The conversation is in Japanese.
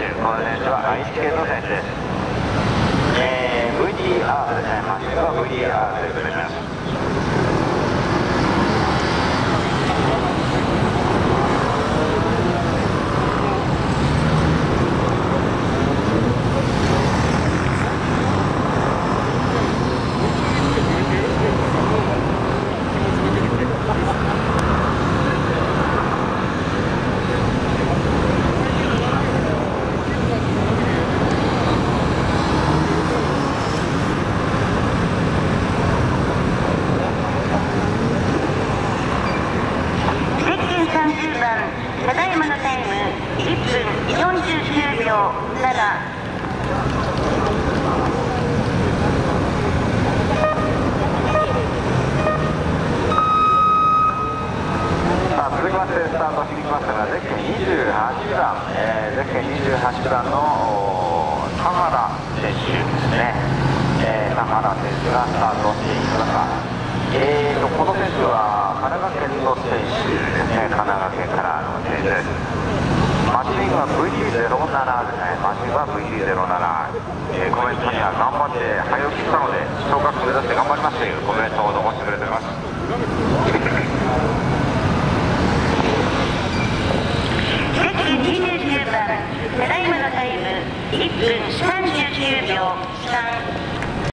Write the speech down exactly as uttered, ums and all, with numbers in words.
手、この選手は愛知県の選手です。えー、ブイディーアール ですね、マシンは ブイディーアール ということになります。 ただいまのタイムいっぷんよんじゅうきゅうびょうなな。 さあ続きましてスタートしていきますが、ゼッケンにじゅうはちばん、えー、ゼッケンにじゅうはちばんの田原選手ですね、えー、田原選手がスタートしていきますが、えーとこの選手は神奈川県の選手ですね。神奈川県からの選手です。マシンは ブイディーゼロなな ですね。マシンは ブイディーゼロなな、えー、コメントには頑張って早起きしたので昇格目指して頑張りますというコメント